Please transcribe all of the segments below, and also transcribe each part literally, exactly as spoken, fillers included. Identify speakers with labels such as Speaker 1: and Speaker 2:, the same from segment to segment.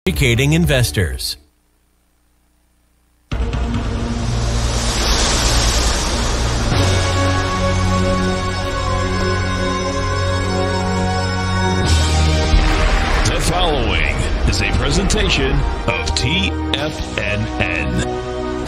Speaker 1: Educating investors.
Speaker 2: The following is a presentation of T F N N.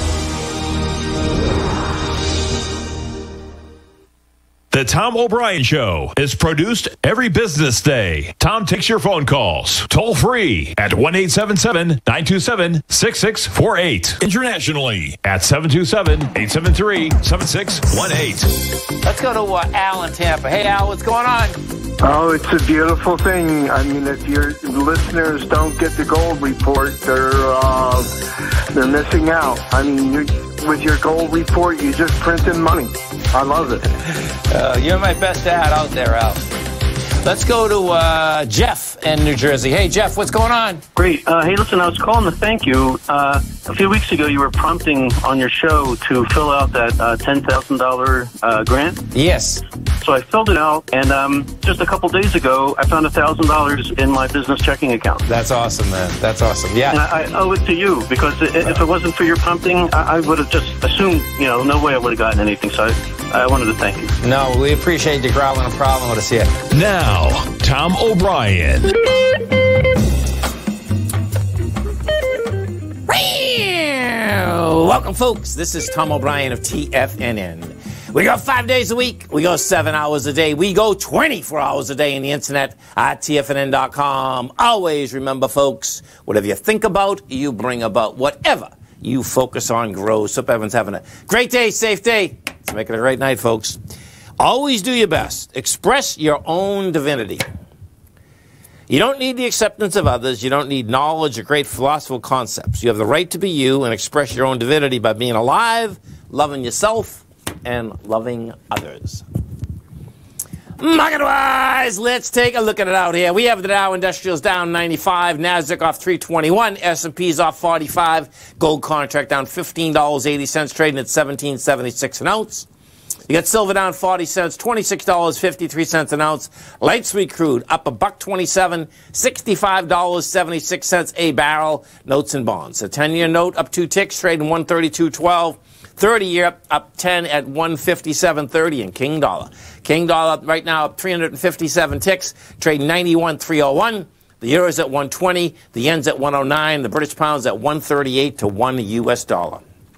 Speaker 2: The Tom O'Brien Show is produced every business day. Tom takes your phone calls toll free at one eight seven seven, nine two seven, six six four eight. Internationally at seven two seven, eight seven three, seven six one eight.
Speaker 3: Let's go to uh, Al in Tampa. Hey, Al, what's going on?
Speaker 4: Oh, it's a beautiful thing. I mean, if your listeners don't get the gold report, they're uh, they're missing out. I mean, you, with your gold report, you just printing money. I love it.
Speaker 3: Uh, you're my best ad out there, Al. Let's go to uh, Jeff in New Jersey. Hey, Jeff, what's going on?
Speaker 5: Great. Uh, hey, listen, I was calling to thank you. Uh, a few weeks ago, you were prompting on your show to fill out that uh, ten thousand dollars uh, grant.
Speaker 3: Yes.
Speaker 5: So I filled it out, and um, just a couple days ago, I found one thousand dollars in my business checking account.
Speaker 3: That's awesome, man. That's awesome. Yeah.
Speaker 5: And I, I owe it to you, because if it wasn't for your prompting, I, I would have just assumed, you know, no way I would have gotten anything. So I, I wanted to thank you.
Speaker 3: No, we appreciate you growling a problem with us here.
Speaker 2: Now, Tom O'Brien.
Speaker 3: Welcome, folks. This is Tom O'Brien of T F N N. We go five days a week. We go seven hours a day. We go twenty-four hours a day on the internet at T F N N dot com. Always remember, folks, whatever you think about, you bring about. Whatever you focus on grows. Hope everyone's having a great day, safe day. Let's make it a great night, folks. Always do your best. Express your own divinity. You don't need the acceptance of others. You don't need knowledge or great philosophical concepts. You have the right to be you and express your own divinity by being alive, loving yourself, and loving others. Market-wise, let's take a look at it out here. We have the Dow Industrials down ninety-five, NASDAQ off three twenty-one, S and P's off forty-five, gold contract down fifteen dollars and eighty cents, trading at seventeen seventy-six an ounce. You got silver down forty cents, twenty-six dollars and fifty-three cents an ounce. Light sweet crude up a buck twenty-seven, sixty-five dollars and seventy-six cents a barrel. Notes and bonds. A ten-year note up two ticks, trading one thirty-two twelve. thirty-year up ten at one fifty-seven thirty. And King Dollar. King Dollar right now up three hundred fifty-seven ticks, trading ninety-one three oh one. The euro's at one twenty. The yen's at one oh nine. The British pound's at one thirty-eight to one U S dollar.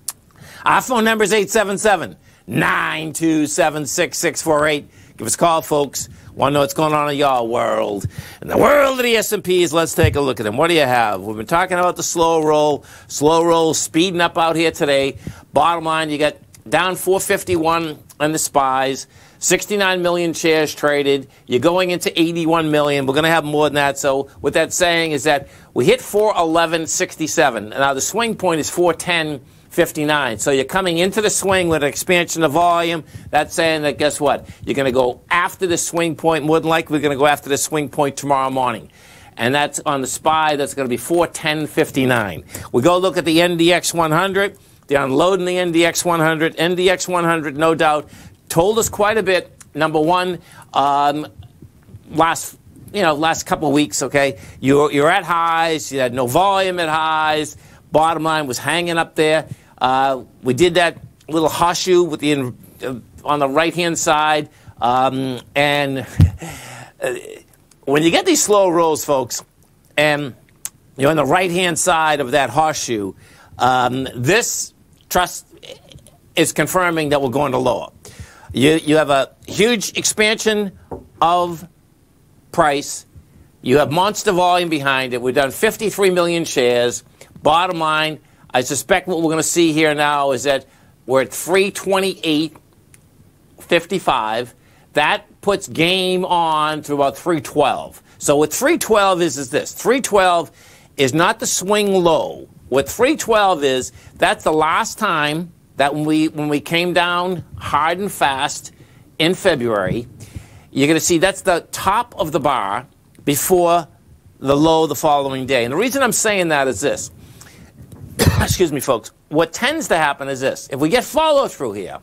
Speaker 3: Our phone number is eight seven seven, nine two seven, six six four eight. Give us a call, folks. Want to know what's going on in your world. In the world of the S and Ps, let's take a look at them. What do you have? We've been talking about the slow roll. Slow roll speeding up out here today. Bottom line, you got down four fifty-one on the S P Ys. sixty-nine million shares traded. You're going into eighty-one million. We're going to have more than that. So what that's saying is that we hit four eleven sixty-seven. Now the swing point is four ten fifty-nine. So you're coming into the swing with an expansion of volume. That's saying that, guess what? You're going to go after the swing point. More than likely, we're going to go after the swing point tomorrow morning. And that's on the S P Y. That's going to be four ten fifty-nine. We go look at the N D X one hundred. They're unloading the N D X one hundred. N D X one hundred, no doubt, told us quite a bit. Number one, um, last you know last couple of weeks, okay, you're you're at highs. You had no volume at highs. Bottom line was hanging up there. Uh, we did that little horseshoe with the uh, on the right hand side, um, and uh, when you get these slow rolls, folks, and you're on the right hand side of that horseshoe, um, this trust is confirming that we're going to lower. You you have a huge expansion of price. You have monster volume behind it. We've done fifty-three million shares. Bottom line, I suspect what we're going to see here now is that we're at three twenty-eight fifty-five. That puts game on to about three twelve. So what three twelve is is this. three twelve is not the swing low. What three twelve is, that's the last time that when we, when we came down hard and fast in February, you're going to see that's the top of the bar before the low the following day. And the reason I'm saying that is this. Excuse me, folks. What tends to happen is this. If we get follow through here,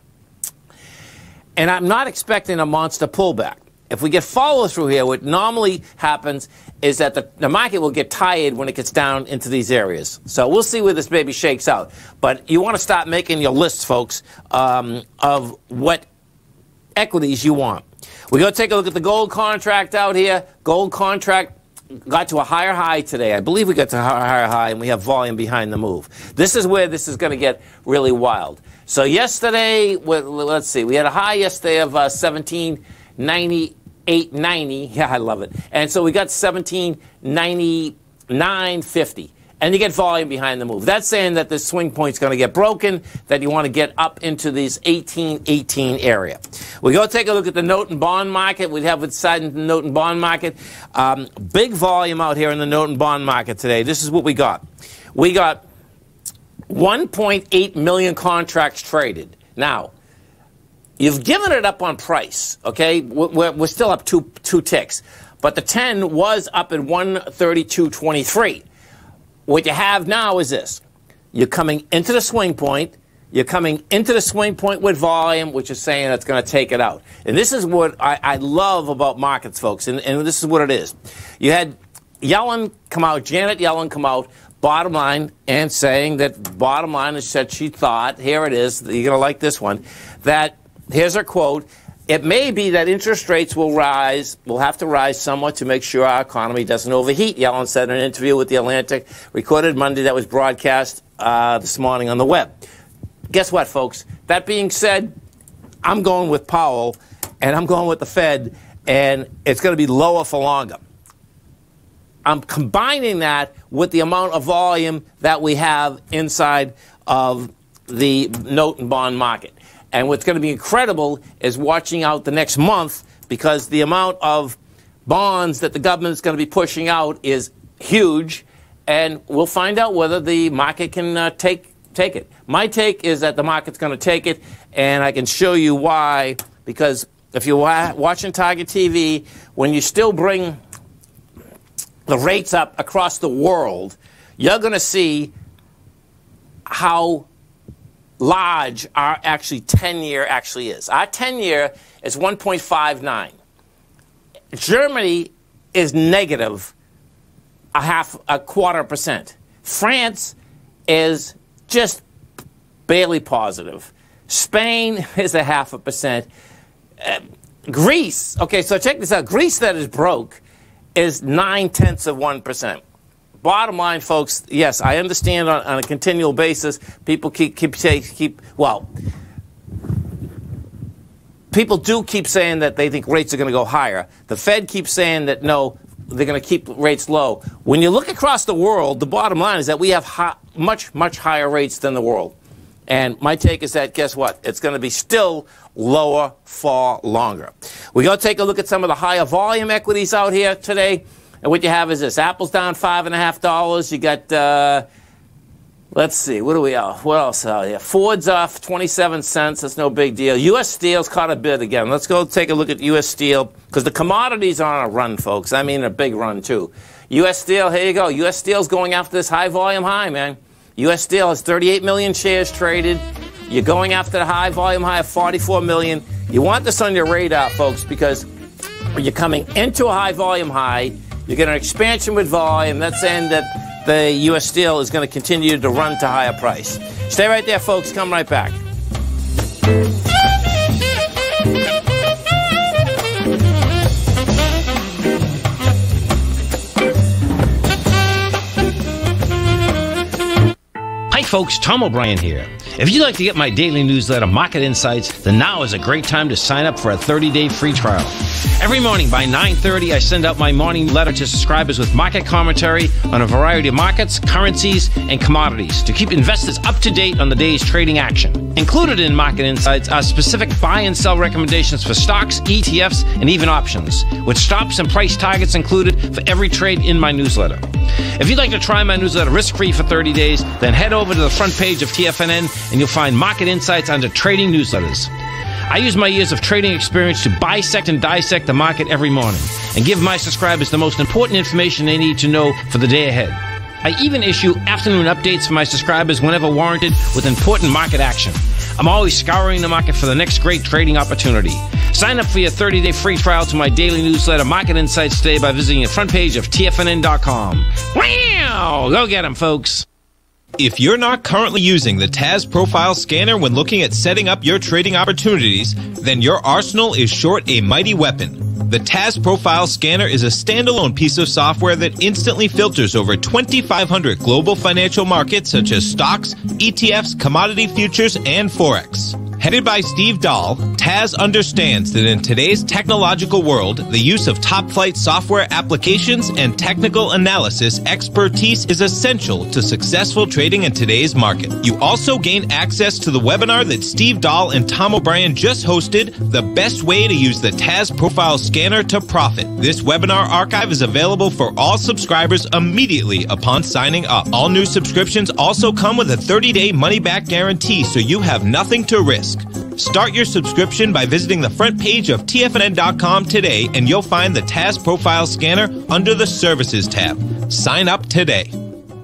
Speaker 3: and I'm not expecting a monster pullback. If we get follow through here, what normally happens is that the, the market will get tired when it gets down into these areas. So we'll see where this baby shakes out. But you want to start making your lists, folks, um, of what equities you want. We're going to take a look at the gold contract out here. Gold contract got to a higher high today. I believe we got to a higher high, and we have volume behind the move. This is where this is going to get really wild. So yesterday, let's see, we had a high yesterday of uh, seventeen ninety-eight ninety. Yeah, I love it. And so we got seventeen ninety-nine fifty. And you get volume behind the move. That's saying that the swing point's going to get broken, that you want to get up into this eighteen eighteen area. We go take a look at the note and bond market. We have inside the note and bond market. Um, big volume out here in the note and bond market today. This is what we got. We got one point eight million contracts traded. Now, you've given it up on price, okay? We're, we're still up two, two ticks. But the ten was up at one thirty-two twenty-three. What you have now is this. You're coming into the swing point. You're coming into the swing point with volume, which is saying it's going to take it out. And this is what I, I love about markets, folks, and, and this is what it is. You had Yellen come out, Janet Yellen come out, bottom line, and saying that bottom line is that she thought, here it is, you're going to like this one, that, here's her quote, it may be that interest rates will rise, will have to rise somewhat to make sure our economy doesn't overheat, Yellen said in an interview with The Atlantic, recorded Monday, that was broadcast uh, this morning on the web. Guess what, folks? That being said, I'm going with Powell, and I'm going with the Fed, and it's going to be lower for longer. I'm combining that with the amount of volume that we have inside of the note and bond market. And what's going to be incredible is watching out the next month, because the amount of bonds that the government is going to be pushing out is huge, and we'll find out whether the market can uh, take take it. My take is that the market's going to take it, and I can show you why, because if you're wa watching Target T V, when you still bring the rates up across the world, you're going to see how large our actually ten-year actually is. Our ten-year is one point five nine. Germany is negative a half, a quarter percent. France is just barely positive. Spain is a half a percent. Uh, Greece, okay, so check this out. Greece that is broke is nine-tenths of one percent. Bottom line, folks, yes, I understand on, on a continual basis, people keep, keep, keep, well, people do keep saying that they think rates are going to go higher. The Fed keeps saying that, no, they're going to keep rates low. When you look across the world, the bottom line is that we have high, much, much higher rates than the world. And my take is that, guess what? It's going to be still lower for longer. We're going to take a look at some of the higher volume equities out here today. And what you have is this. Apple's down five and a half dollars. You got, uh, let's see, what do we have? What else out here? Ford's off twenty-seven cents. That's no big deal. U S Steel's caught a bid again. Let's go take a look at U S Steel, because the commodities are on a run, folks. I mean a big run, too. U S Steel, here you go. U S Steel's going after this high volume high, man. U S Steel has thirty-eight million shares traded. You're going after the high volume high of forty-four million. You want this on your radar, folks, because you're coming into a high volume high. You get an expansion with volume. That's saying that the U S Steel is going to continue to run to higher price. Stay right there, folks. Come right back.
Speaker 1: Hi folks, Tom O'Brien here. If you'd like to get my daily newsletter, Market Insights, then now is a great time to sign up for a thirty-day free trial. Every morning by nine thirty, I send out my morning letter to subscribers with market commentary on a variety of markets, currencies, and commodities to keep investors up to date on the day's trading action. Included in Market Insights are specific buy and sell recommendations for stocks, E T Fs, and even options, with stops and price targets included for every trade in my newsletter. If you'd like to try my newsletter risk-free for thirty days, then head over to the front page of T F N N and you'll find Market Insights under Trading Newsletters. I use my years of trading experience to bisect and dissect the market every morning and give my subscribers the most important information they need to know for the day ahead. I even issue afternoon updates for my subscribers whenever warranted with important market action. I'm always scouring the market for the next great trading opportunity. Sign up for your thirty-day free trial to my daily newsletter, Market Insights, today by visiting the front page of T F N N dot com. Wow! Go get them, folks.
Speaker 6: If you're not currently using the T A Z Profile Scanner when looking at setting up your trading opportunities, then your arsenal is short a mighty weapon. The T A Z Profile Scanner is a standalone piece of software that instantly filters over twenty-five hundred global financial markets such as stocks, E T Fs, commodity futures, and Forex. Headed by Steve Dahl, T A Z understands that in today's technological world, the use of top-flight software applications and technical analysis expertise is essential to successful trading in today's market. You also gain access to the webinar that Steve Dahl and Tom O'Brien just hosted, The Best Way to Use the T A Z Profile Scanner to Profit. This webinar archive is available for all subscribers immediately upon signing up. All new subscriptions also come with a thirty-day money-back guarantee, so you have nothing to risk. Start your subscription by visiting the front page of T F N N dot com today, and you'll find the T A Z Profile Scanner under the Services tab. Sign up today.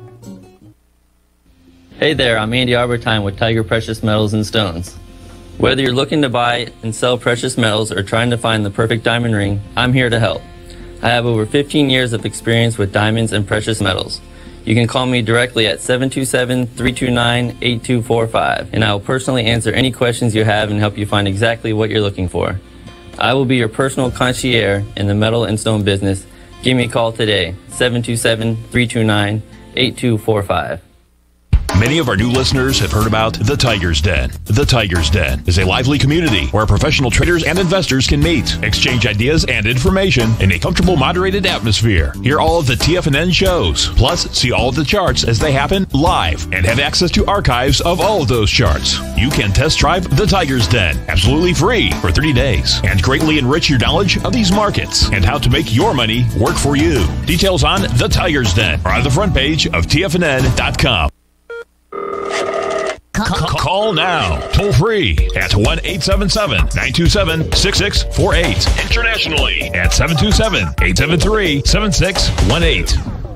Speaker 7: Hey there, I'm Andy Arbertine with Tiger Precious Metals and Stones. Whether you're looking to buy and sell precious metals or trying to find the perfect diamond ring, I'm here to help. I have over fifteen years of experience with diamonds and precious metals. You can call me directly at seven two seven, three two nine, eight two four five, and I will personally answer any questions you have and help you find exactly what you're looking for. I will be your personal concierge in the metal and stone business. Give me a call today, seven two seven, three two nine, eight two four five.
Speaker 2: Many of our new listeners have heard about The Tiger's Den. The Tiger's Den is a lively community where professional traders and investors can meet, exchange ideas and information in a comfortable, moderated atmosphere. Hear all of the T F N N shows, plus see all of the charts as they happen live, and have access to archives of all of those charts. You can test drive The Tiger's Den absolutely free for thirty days and greatly enrich your knowledge of these markets and how to make your money work for you. Details on The Tiger's Den are on the front page of T F N N dot com. Call now, toll free at one eight seven seven, nine two seven, six six four eight. Internationally at seven two seven, eight seven three, seven six one eight.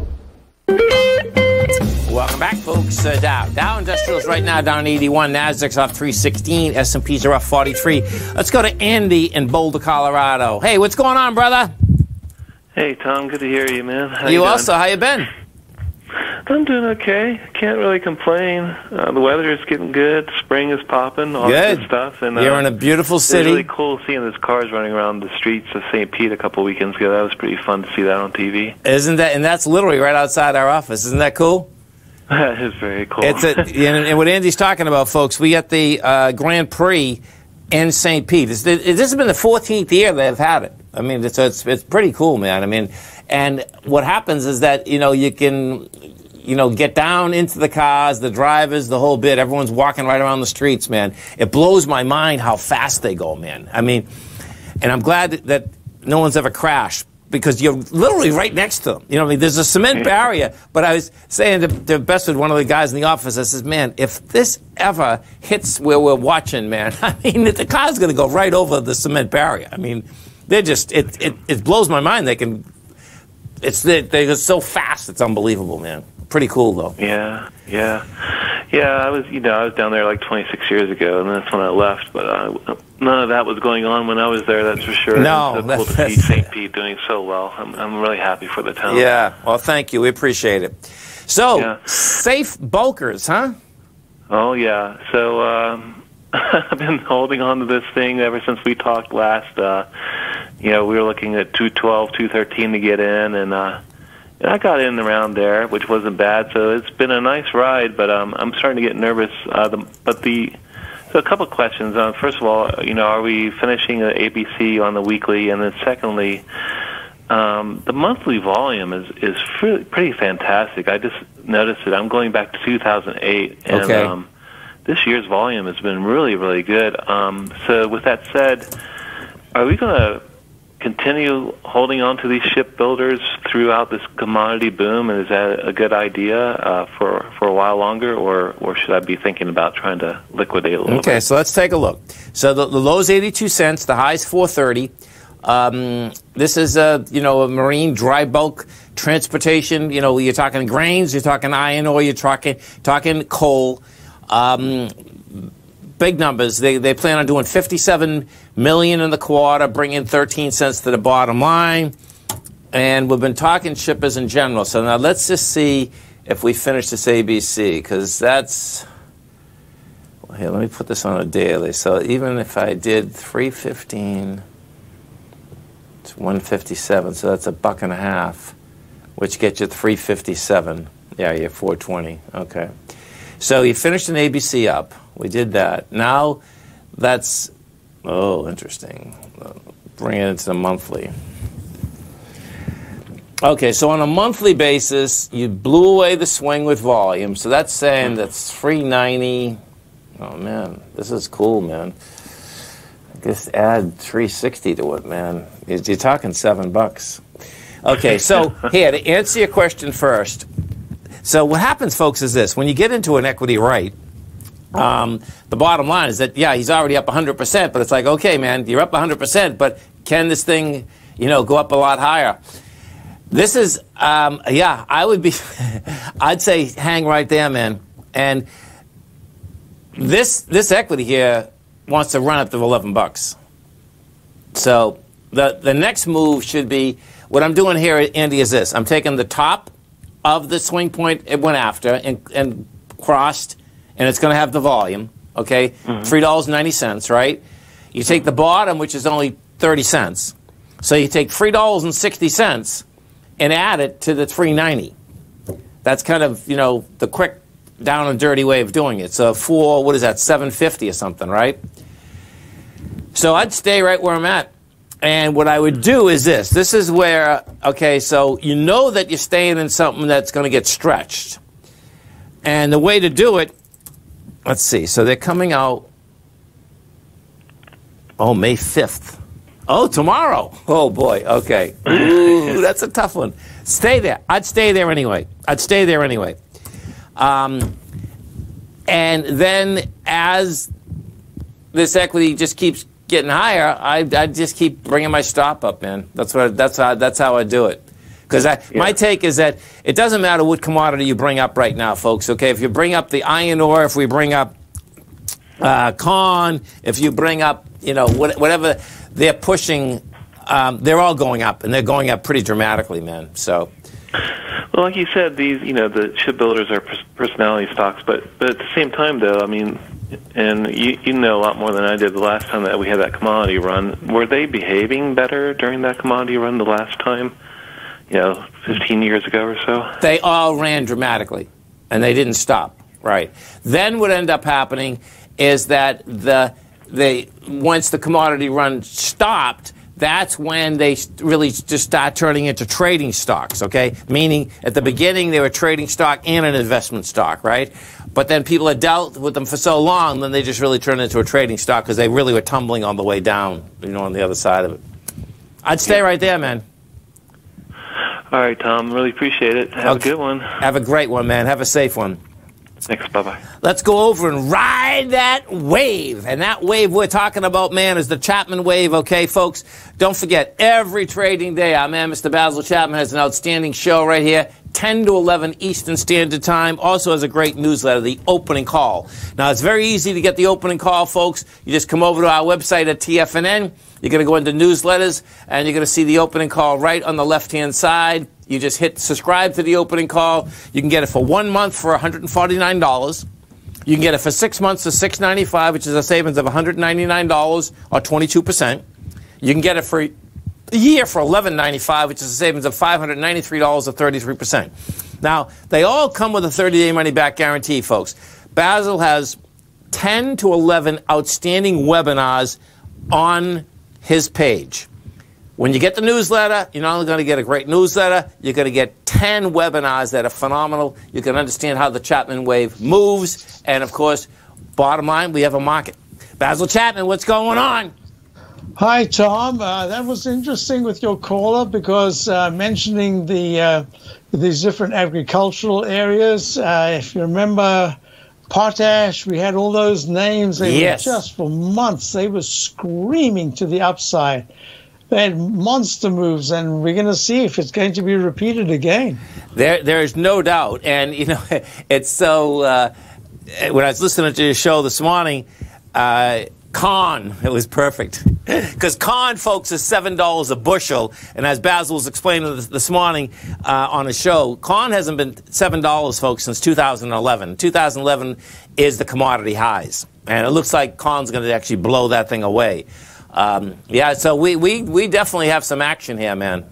Speaker 3: Welcome back, folks. Uh, Dow. Dow Industrials right now down eighty-one. Nasdaq's off three sixteen. S and P's are off forty-three. Let's go to Andy in Boulder, Colorado. Hey, what's going on, brother?
Speaker 8: Hey, Tom. Good to hear you, man. How
Speaker 3: you
Speaker 8: you
Speaker 3: also. How you been?
Speaker 8: I'm doing okay. Can't really complain. Uh, the weather is getting good. Spring is popping. All
Speaker 3: Good.
Speaker 8: good stuff. And uh,
Speaker 3: you're in a beautiful
Speaker 8: It's
Speaker 3: city.
Speaker 8: really cool seeing those cars running around the streets of Saint Pete a couple weekends ago. That was pretty fun to see that on T V.
Speaker 3: Isn't that? And that's literally right outside our office. Isn't that cool?
Speaker 8: That is very cool.
Speaker 3: It's a, and, and what Andy's talking about, folks, we got the uh, Grand Prix in Saint Pete. This, this has been the fourteenth year they've had it. I mean, it's, it's it's pretty cool, man. I mean, and what happens is that, you know, you can, you know, get down into the cars, the drivers, the whole bit. Everyone's walking right around the streets, man. It blows my mind how fast they go, man. I mean, and I'm glad that no one's ever crashed, because you're literally right next to them. You know what I mean? There's a cement barrier, but I was saying to, to Bestwood, one of the guys in the office, I says, man, if this ever hits where we're watching, man, I mean, the car's going to go right over the cement barrier. I mean, they're just, it, it, it blows my mind. They can, it's, they, they're so fast, it's unbelievable, man. Pretty cool, though.
Speaker 8: Yeah, yeah. Yeah, I was, you know, I was down there like twenty-six years ago, and that's when I left, but uh, none of that was going on when I was there, that's for sure.
Speaker 3: No.
Speaker 8: It's so cool to see Saint Pete doing so well. I'm, I'm really happy for the town.
Speaker 3: Yeah, well, thank you. We appreciate it. So,
Speaker 8: Yeah.
Speaker 3: safe bulkers, huh?
Speaker 8: Oh, yeah. So um, I've been holding on to this thing ever since we talked last. Uh, you know, we were looking at two twelve, two thirteen to get in, and uh, and I got in around there, which wasn't bad. So it's been a nice ride, but um, I'm starting to get nervous. Uh, the, but the so a couple of questions. Uh, first of all, you know, are we finishing an A B C on the weekly? And then secondly, um, the monthly volume is is pretty, pretty fantastic. I just noticed it. I'm going back to two thousand eight, and
Speaker 3: Okay.
Speaker 8: um, this year's volume has been really, really good. Um, so with that said, are we going to continue holding on to these shipbuilders throughout this commodity boom? And is that a good idea uh, for for a while longer, or or should I be thinking about trying to liquidate a little
Speaker 3: Okay,
Speaker 8: bit?
Speaker 3: so let's take a look. So the, the low's eighty-two cents, the high's four thirty. Um, this is a, you know, a marine dry bulk transportation. You know, you're talking grains, you're talking iron ore, you're talking talking coal. Um, big numbers. They they plan on doing fifty-seven million in the quarter, bringing thirteen cents to the bottom line. And we've been talking shippers in general. So now let's just see if we finish this A B C, because that's, well, here, let me put this on a daily. So even if I did three fifteen, it's one fifty-seven, so that's a buck and a half, which gets you three fifty-seven. Yeah, you're four twenty. Okay. So you finished an A B C up. We did that. Now that's, oh, interesting. Bring it into the monthly. Okay, so on a monthly basis, you blew away the swing with volume. So that's saying that's three ninety. Oh, man, this is cool, man. I guess add three sixty to it, man. You're, you're talking seven bucks. Okay, so here, to answer your question first. So what happens, folks, is this. When you get into an equity right, um, the bottom line is that, yeah, he's already up one hundred percent, but it's like, okay, man, you're up one hundred percent, but can this thing, you know, go up a lot higher? This is, um, yeah, I would be, I'd say hang right there, man. And this this equity here wants to run up to eleven bucks. So the the next move should be, what I'm doing here, Andy, is this. I'm taking the top of the swing point it went after and, and crossed, and it's going to have the volume, okay? Mm-hmm. three dollars and ninety cents, right? You take the bottom, which is only thirty cents. So you take three dollars and sixty cents and add it to the three ninety. That's kind of, you know, the quick, down and dirty way of doing it. So for, what is that, seven fifty or something, right? So I'd stay right where I'm at. And what I would do is this. This is where, okay, so you know that you're staying in something that's going to get stretched. And the way to do it, let's see. So they're coming out, oh, May fifth. Oh, tomorrow. Oh, boy. Okay. Ooh, that's a tough one. Stay there. I'd stay there anyway. I'd stay there anyway. Um, and then as this equity just keeps getting higher, I I just keep bringing my stop up, man. That's what that's how that's how I do it. Because I yeah. my take is that it doesn't matter what commodity you bring up right now, folks. Okay, if you bring up the iron ore, if we bring up uh, corn, if you bring up, you know, what, whatever they're pushing, um, they're all going up, and they're going up pretty dramatically, man. So.
Speaker 8: Well, like you said, these, you know, the shipbuilders are personality stocks, but but at the same time, though, I mean, and you you know a lot more than I did the last time that we had that commodity run. Were they behaving better during that commodity run the last time? You know, fifteen years ago or so. They
Speaker 3: all ran dramatically, and they didn't stop. Right. Then what ended up happening is that the they once the commodity run stopped, that's when they really just start turning into trading stocks, okay? Meaning, at the beginning, they were trading stock and an investment stock, right? But then people had dealt with them for so long, then they just really turned into a trading stock because they really were tumbling on the way down, you know, on the other side of it. I'd stay yeah. right there, man.
Speaker 8: All right, Tom. Really appreciate it. Have okay. a good one.
Speaker 3: Have a great one, man. Have a safe one.
Speaker 8: Thanks. Bye-bye.
Speaker 3: Let's go over and ride that wave. And that wave we're talking about, man, is the Chapman wave, okay, folks? Don't forget, every trading day, our man, Mister Basil Chapman, has an outstanding show right here, ten to eleven Eastern Standard Time. Also has a great newsletter, The Opening Call. Now, it's very easy to get the opening call, folks. You just come over to our website at T F N N. You're going to go into newsletters, and you're going to see the opening call right on the left-hand side. You just hit subscribe to the opening call. You can get it for one month for one hundred forty-nine dollars. You can get it for six months for six ninety-five, which is a savings of one hundred ninety-nine dollars or twenty-two percent. You can get it for a year for eleven ninety-five, which is a savings of five hundred ninety-three dollars or thirty-three percent. Now, they all come with a thirty-day money-back guarantee, folks. Basil has ten to eleven outstanding webinars on his page. When you get the newsletter, you're not only going to get a great newsletter, you're going to get ten webinars that are phenomenal. You can understand how the Chapman wave moves. And, of course, bottom line, we have a market. Basil Chapman, what's going on?
Speaker 9: Hi, Tom. Uh, that was interesting with your caller because uh, mentioning the uh, these different agricultural areas. Uh, if you remember potash, we had all those names. They
Speaker 3: yes.
Speaker 9: were just for months. They were screaming to the upside. They had monster moves, and we're going to see if it's going to be repeated again.
Speaker 3: There, there is no doubt. And, you know, it's so, uh, when I was listening to your show this morning, uh, Corn. It was perfect. Because corn, folks, is seven dollars a bushel. And as Basil was explaining this, this morning uh, on a show, corn hasn't been seven dollars, folks, since two thousand eleven. two thousand eleven is the commodity highs. And it looks like corn's going to actually blow that thing away. Um, yeah, so we, we, we definitely have some action here, man.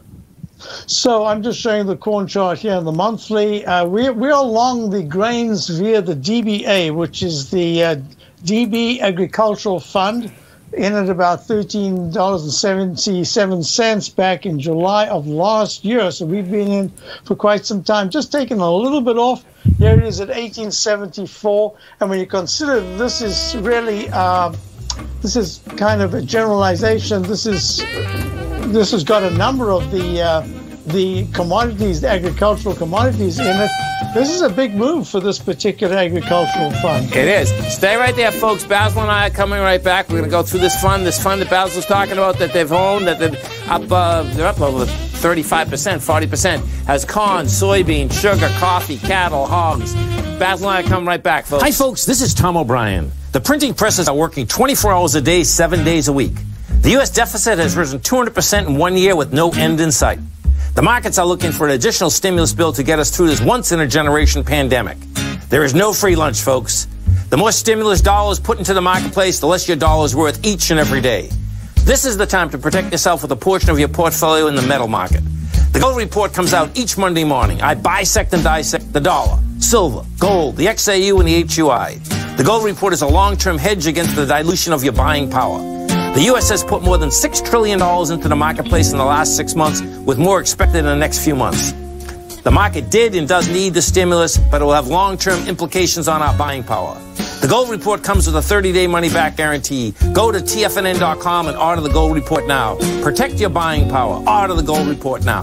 Speaker 9: So I'm just showing the corn chart here in the monthly. Uh, we, we're along the grains via the D B A, which is the uh, D B Agricultural Fund, in at about thirteen dollars and seventy-seven cents back in July of last year. So we've been in for quite some time, just taking a little bit off. Here it is at eighteen seventy-four. And when you consider this is really, uh, this is kind of a generalization. This is, this has got a number of the, uh, the commodities, the agricultural commodities in it. This is a big move for this particular agricultural fund.
Speaker 3: It is. Stay right there, folks. Basil and I are coming right back. We're going to go through this fund, this fund that Basil's talking about that they've owned, that they're up, uh, they're up over thirty-five percent, forty percent. Has corn, soybeans, sugar, coffee, cattle, hogs. Basil and I are coming right back, folks.
Speaker 1: Hi, folks. This is Tom O'Brien. The printing presses are working twenty-four hours a day, seven days a week. The U S deficit has risen two hundred percent in one year with no end in sight. The markets are looking for an additional stimulus bill to get us through this once-in-a-generation pandemic. There is no free lunch, folks. The more stimulus dollars put into the marketplace, the less your dollar is worth each and every day. This is the time to protect yourself with a portion of your portfolio in the metal market. The gold report comes out each Monday morning. I bisect and dissect the dollar, silver, gold, the X A U, and the H U I. The gold report is a long-term hedge against the dilution of your buying power. The U S has put more than six trillion dollars into the marketplace in the last six months, with more expected in the next few months. The market did and does need the stimulus, but it will have long-term implications on our buying power. The gold report comes with a thirty-day money-back guarantee. Go to T F N N dot com and order the gold report now. Protect your buying power. Order the gold report now.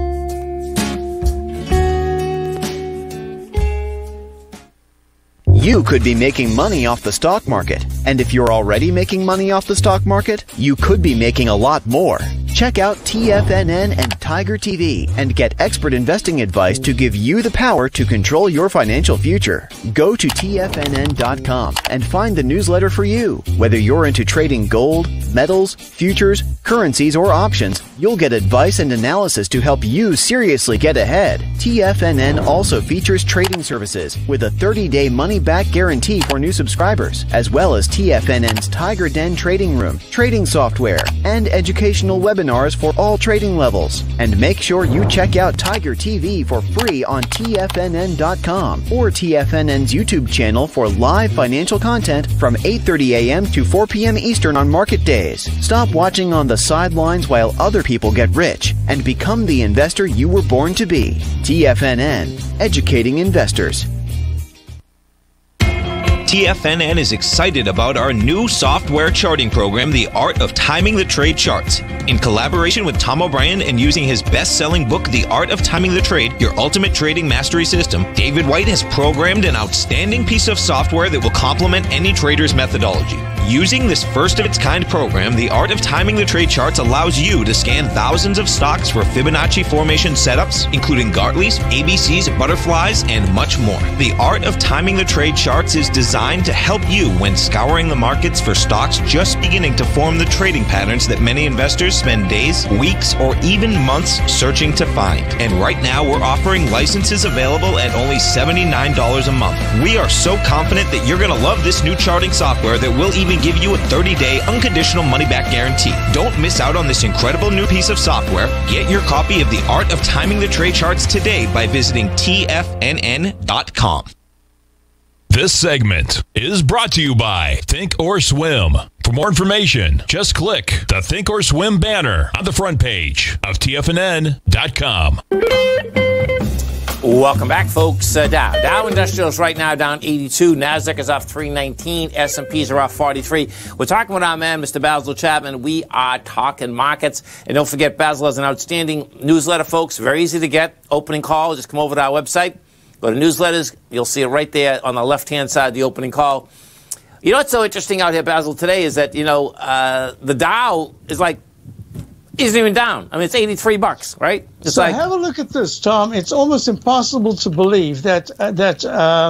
Speaker 10: You could be making money off the stock market. And if you're already making money off the stock market, you could be making a lot more. Check out T F N N and Tiger T V and get expert investing advice to give you the power to control your financial future. Go to T F N N dot com and find the newsletter for you. Whether you're into trading gold, metals, futures, currencies, or options, you'll get advice and analysis to help you seriously get ahead. T F N N also features trading services with a thirty-day money-back guarantee for new subscribers, as well as T F N N's Tiger Den trading room, trading software, and educational webinars for all trading levels. And make sure you check out Tiger T V for free on T F N N dot com or T F N N's YouTube channel for live financial content from eight thirty a m to four p m Eastern on market days. Stop watching on the sidelines while other people get rich and become the investor you were born to be. T F N N, educating investors.
Speaker 6: T F N N is excited about our new software charting program, The Art of Timing the Trade Charts. In collaboration with Tom O'Brien and using his best-selling book, The Art of Timing the Trade, Your Ultimate Trading Mastery System, David White has programmed an outstanding piece of software that will complement any trader's methodology. Using this first-of-its-kind program, The Art of Timing the Trade Charts allows you to scan thousands of stocks for Fibonacci formation setups, including Gartley's, A B C's, butterflies, and much more. The Art of Timing the Trade Charts is designed to help you when scouring the markets for stocks just beginning to form the trading patterns that many investors spend days, weeks, or even months searching to find. And right now, we're offering licenses available at only seventy-nine dollars a month. We are so confident that you're going to love this new charting software that will even give you a thirty-day unconditional money-back guarantee. Don't miss out on this incredible new piece of software. Get your copy of The Art of Timing the Trade Charts today by visiting T F N N dot com.
Speaker 2: This segment is brought to you by Think or Swim. For more information, just click the Think or Swim banner on the front page of T F N N dot com.
Speaker 3: Welcome back, folks. Uh, Dow. Dow Industrials right now down eighty-two. NASDAQ is off three nineteen. S and Ps are off forty-three. We're talking with our man, Mister Basil Chapman. We are talking markets. And don't forget, Basil has an outstanding newsletter, folks. Very easy to get. Opening call. Just come over to our website. Go to newsletters. You'll see it right there on the left-hand side, the opening call. You know what's so interesting out here, Basil, today is that, you know, uh, the Dow is like, isn't even down. I mean, it's eighty-three bucks, right? It's
Speaker 9: so
Speaker 3: like,
Speaker 9: have a look at this, Tom. It's almost impossible to believe that uh, that um,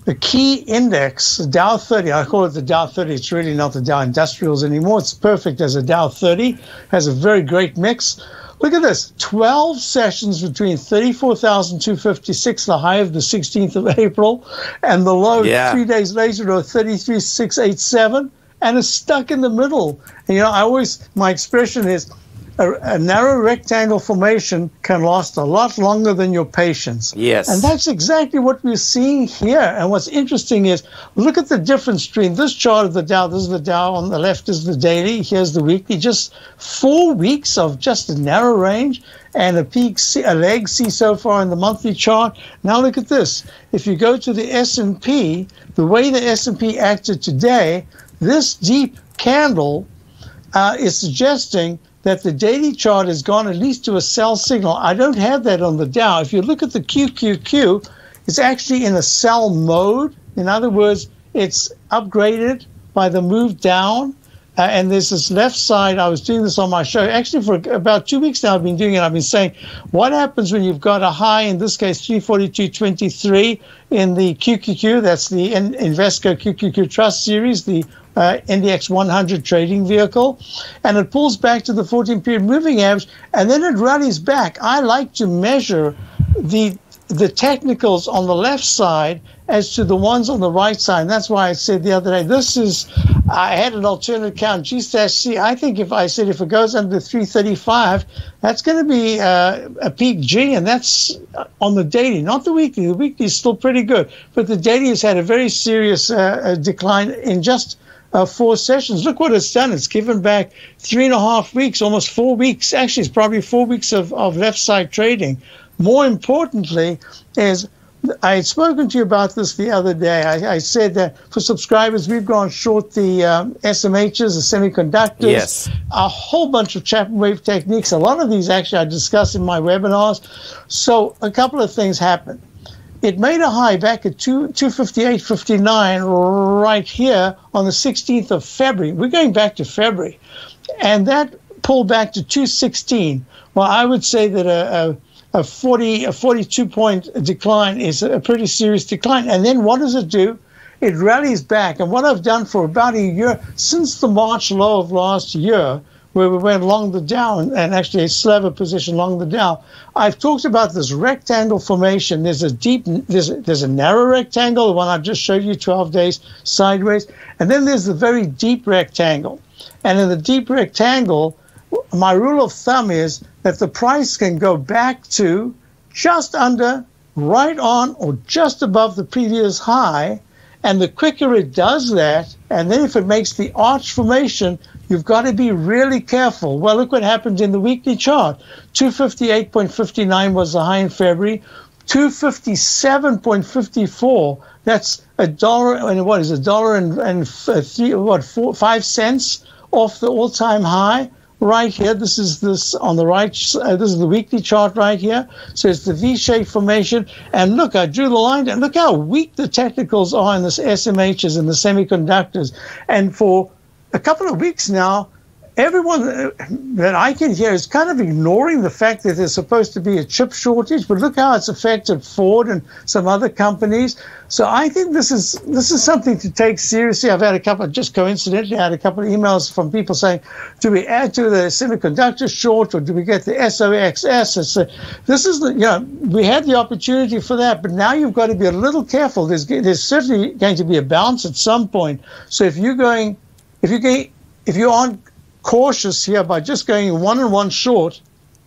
Speaker 9: the key index, the Dow thirty, I call it the Dow thirty. It's really not the Dow Industrials anymore. It's perfect as a Dow thirty. Has a very great mix. Look at this, twelve sessions between thirty-four thousand two hundred fifty-six, the high of the sixteenth of April, and the low yeah. three days later to thirty-three thousand six hundred eighty-seven, and it's stuck in the middle. And, you know, I always, my expression is, A, a narrow rectangle formation can last a lot longer than your patience.
Speaker 3: Yes.
Speaker 9: And that's exactly what we're seeing here. And what's interesting is, look at the difference between this chart of the Dow. This is the Dow. On the left is the daily. Here's the weekly. Just four weeks of just a narrow range and a peak, a leg see so far in the monthly chart. Now look at this. If you go to the S and P, the way the S and P acted today, this deep candle uh, is suggesting that the daily chart has gone at least to a sell signal. I don't have that on the Dow. If you look at the Q Q Q, it's actually in a sell mode. In other words, it's upgraded by the move down. Uh, and there's this left side. I was doing this on my show. Actually, for about two weeks now, I've been doing it. I've been saying, what happens when you've got a high, in this case, three forty-two twenty-three in the Q Q Q? That's the Invesco Q Q Q Trust Series, the uh, N D X one hundred trading vehicle. And it pulls back to the fourteen period moving average, and then it rallies back. I like to measure the the technicals on the left side as to the ones on the right side. And that's why I said the other day, this is, I had an alternate count, G C. I think if I said if it goes under three thirty-five, that's going to be uh, a peak G, and that's on the daily, not the weekly. The weekly is still pretty good, but the daily has had a very serious uh, decline in just uh, four sessions. Look what it's done. It's given back three and a half weeks, almost four weeks. Actually, it's probably four weeks of, of left side trading. More importantly is, I had spoken to you about this the other day. I, I said that for subscribers, we've gone short the um, S M Hs, the semiconductors,
Speaker 3: yes.
Speaker 9: a whole bunch of Chapman wave techniques. A lot of these actually I discuss in my webinars. So a couple of things happened. It made a high back at two fifty-eight fifty-nine right here on the sixteenth of February. We're going back to February. And that pulled back to two sixteen. Well, I would say that a, a A forty, a forty-two point decline is a pretty serious decline. And then what does it do? It rallies back. And what I've done for about a year, since the March low of last year, where we went long the Dow and, and actually a sliver position long the Dow, I've talked about this rectangle formation. There's a deep, there's a, there's a narrow rectangle, the one I just showed you, twelve days sideways. And then there's the very deep rectangle. And in the deep rectangle, my rule of thumb is that the price can go back to just under, right on, or just above the previous high. And the quicker it does that, and then if it makes the arch formation, you've got to be really careful. Well, look what happened in the weekly chart. two fifty-eight five-nine was the high in February. two fifty-seven fifty-four, that's a dollar, and what is a dollar and, and three, what, four, five cents off the all-time high. Right here, this is this on the right, uh, this is the weekly chart right here. So it's the V-shaped formation. And look, I drew the line down. Look how weak the technicals are in this S M Hs and the semiconductors. And for a couple of weeks now, everyone that I can hear is kind of ignoring the fact that there's supposed to be a chip shortage, but look how it's affected Ford and some other companies. So I think this is this is something to take seriously. I've had a couple, just coincidentally, I had a couple of emails from people saying, do we add to the semiconductor short or do we get the S O X S? It's a, this is the, you know, we had the opportunity for that, but now you've got to be a little careful. There's, there's certainly going to be a bounce at some point. So if you're going, if you're going, if you aren't cautious here by just going one and one short,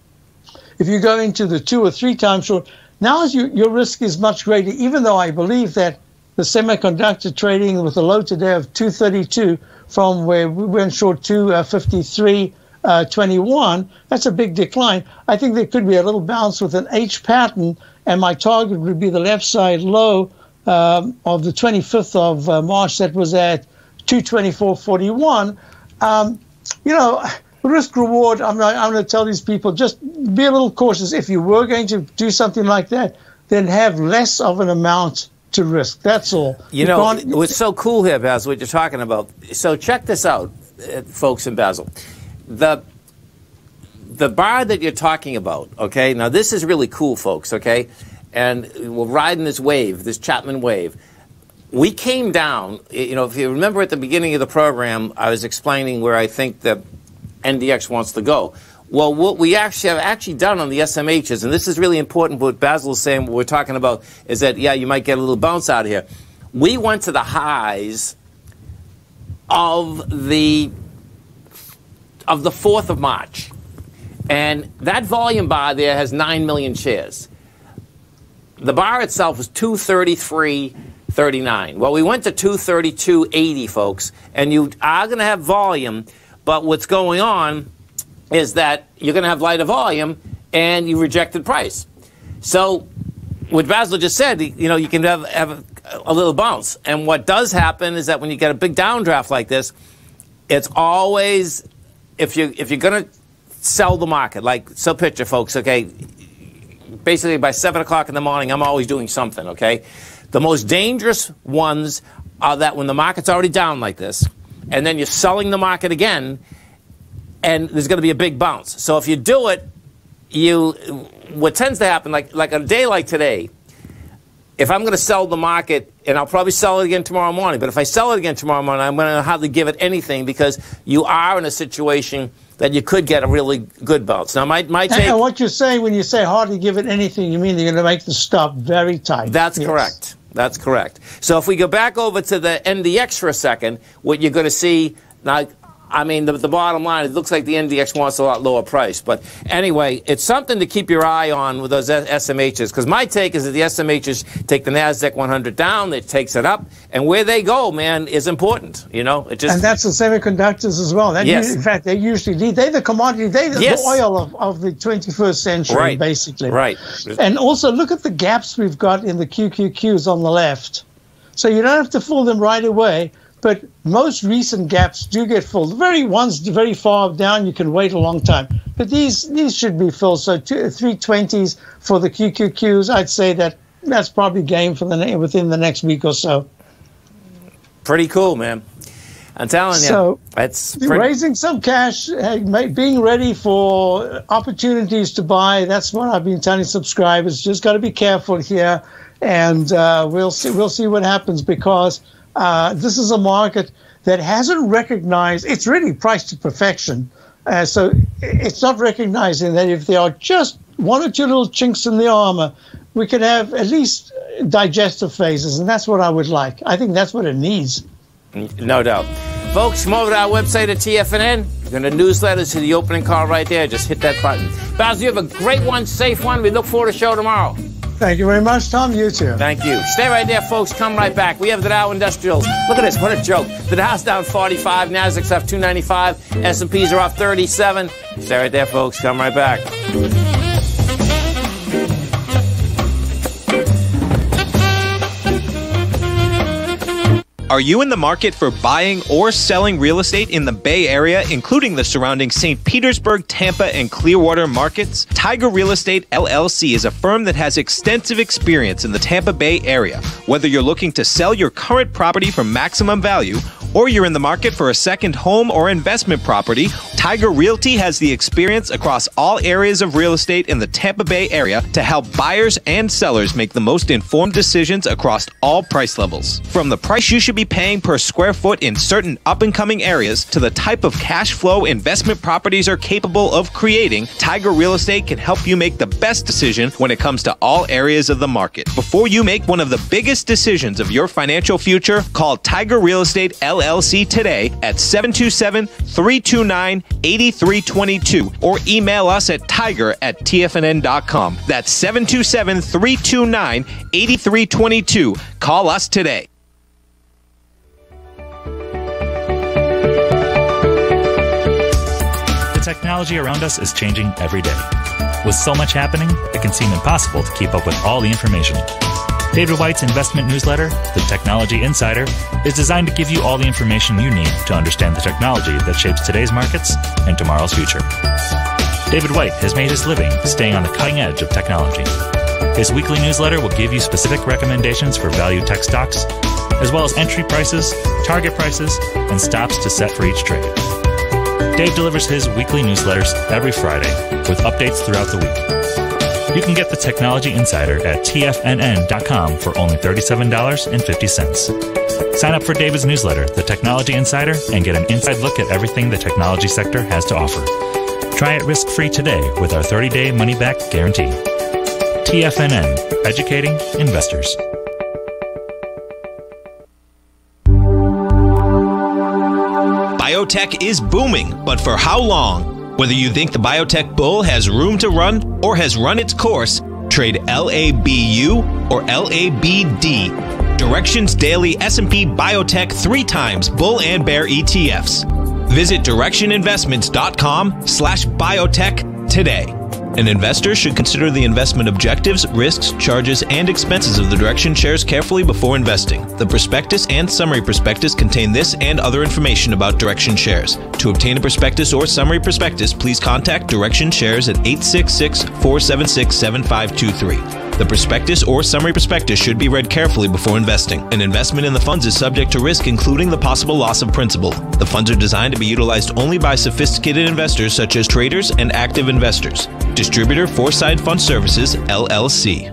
Speaker 9: if you go into the two or three times short, now you, your risk is much greater, even though I believe that the semiconductor trading with a low today of two thirty-two from where we went short two fifty-three twenty-one, that's a big decline. I think there could be a little bounce with an H pattern, and my target would be the left side low um, of the twenty-fifth of uh, March. That was at two twenty-four forty-one. Um, You know, risk reward, I'm, not, I'm going to tell these people, just be a little cautious. If you were going to do something like that, then have less of an amount to risk. That's all.
Speaker 3: You, you know, what's so cool here, Basil, what you're talking about. So check this out, folks in Basel. The, the bar that you're talking about, okay, now this is really cool, folks, okay, and we're riding this wave, this Chapman wave. we came down, you know, if you remember at the beginning of the program, I was explaining where I think the N D X wants to go. Well, what we actually have actually done on the S M Hs, and this is really important, what Basil is saying, what we're talking about, is that, yeah, you might get a little bounce out of here. We went to the highs of the, of the fourth of March. And that volume bar there has nine million shares. The bar itself was two thirty-three thirty-nine. Well, we went to two thirty-two eighty, folks, and you are going to have volume, but what's going on is that you're going to have lighter volume, and you rejected price. So what Basil just said, you know, you can have, have a, a little bounce. And what does happen is that when you get a big downdraft like this, it's always, if, you, if you're going to sell the market, like, so picture, folks, okay, basically by seven o'clock in the morning, I'm always doing something, okay? The most dangerous ones are that when the market's already down like this, and then you're selling the market again, and there's going to be a big bounce. So if you do it, you, what tends to happen, like, like on a day like today, if I'm going to sell the market, and I'll probably sell it again tomorrow morning, but if I sell it again tomorrow morning, I'm going to hardly give it anything because you are in a situation that you could get a really good bounce. Now, my, my take...
Speaker 9: And what you're saying when you say hardly give it anything, you mean you're going to make the stop very tight.
Speaker 3: That's
Speaker 9: yes.
Speaker 3: correct. That's correct. So if we go back over to the N D X for a second, what you're going to see... Now, I mean, the, the bottom line, it looks like the N D X wants a lot lower price. But anyway, it's something to keep your eye on with those S M Hs. Because my take is that the S M Hs take the NASDAQ one hundred down, it takes it up. And where they go, man, is important. You know, it just...
Speaker 9: And that's the semiconductors as well. That
Speaker 3: yes.
Speaker 9: usually, in fact, they usually lead. They're the commodity. They're the,
Speaker 3: yes.
Speaker 9: the oil of, of the twenty-first century,
Speaker 3: right.
Speaker 9: basically.
Speaker 3: Right.
Speaker 9: And also, look at the gaps we've got in the Q Q Qs on the left. So you don't have to fill them right away. But most recent gaps do get filled. Very ones very far down, you can wait a long time. But these these should be filled. So two, three twenties for the Q Q Qs, I'd say that that's probably game for the within the next week or so.
Speaker 3: Pretty cool, man. I'm telling you.
Speaker 9: So
Speaker 3: it's
Speaker 9: raising some cash, being ready for opportunities to buy. That's what I've been telling subscribers. Just got to be careful here, and uh, we'll see. We'll see what happens because. Uh, this is a market that hasn't recognized, it's really priced to perfection. Uh, so it's not recognizing that if there are just one or two little chinks in the armor, we could have at least digestive phases. And that's what I would like. I think that's what it needs.
Speaker 3: No doubt. Folks, come over to our website at T F N N. You're going to newsletters to the opening call right there. Just hit that button. Basil, you have a great one, safe one. We look forward to the show tomorrow.
Speaker 9: Thank you very much, Tom. You too.
Speaker 3: Thank you. Stay right there, folks. Come right back. We have the Dow Industrials. Look at this. What a joke. The Dow's down forty-five. NASDAQ's up two ninety-five. S and P's are off thirty-seven. Stay right there, folks. Come right back.
Speaker 6: Are you in the market for buying or selling real estate in the Bay Area, including the surrounding Saint Petersburg, Tampa, and Clearwater markets? Tiger Real Estate L L C is a firm that has extensive experience in the Tampa Bay area. Whether you're looking to sell your current property for maximum value, or you're in the market for a second home or investment property, Tiger Realty has the experience across all areas of real estate in the Tampa Bay area to help buyers and sellers make the most informed decisions across all price levels. From the price you should be paying per square foot in certain up-and-coming areas to the type of cash flow investment properties are capable of creating, Tiger Real Estate can help you make the best decision when it comes to all areas of the market. Before you make one of the biggest decisions of your financial future, call Tiger Real Estate L L C today at seven two seven, three two nine, eight three two two or email us at tiger at T F N N dot com. That's seven two seven, three two nine, eight three two two. Call us today.
Speaker 11: The technology around us is changing every day. With so much happening, it can seem impossible to keep up with all the information. David White's investment newsletter, The Technology Insider, is designed to give you all the information you need to understand the technology that shapes today's markets and tomorrow's future. David White has made his living staying on the cutting edge of technology. His weekly newsletter will give you specific recommendations for value tech stocks, as well as entry prices, target prices, and stops to set for each trade. Dave delivers his weekly newsletters every Friday with updates throughout the week. You can get the Technology Insider at T F N N dot com for only thirty-seven dollars and fifty cents. Sign up for David's newsletter, The Technology Insider, and get an inside look at everything the technology sector has to offer. Try it risk-free today with our thirty-day money-back guarantee. T F N N, educating investors.
Speaker 6: Biotech is booming, but for how long? Whether you think the biotech bull has room to run or has run its course, trade L A B U or L A B D. Direction's daily S and P Biotech three times bull and bear E T Fs. Visit direction investments dot com slash biotech today. An investor should consider the investment objectives, risks, charges, and expenses of the Direction shares carefully before investing. The prospectus and summary prospectus contain this and other information about Direction shares. To obtain a prospectus or summary prospectus, please contact Direction shares at eight six six, four seven six, seven five two three. The prospectus or summary prospectus should be read carefully before investing. An investment in the funds is subject to risk, including the possible loss of principal. The funds are designed to be utilized only by sophisticated investors such as traders and active investors. Distributor Foreside Fund Services, L L C.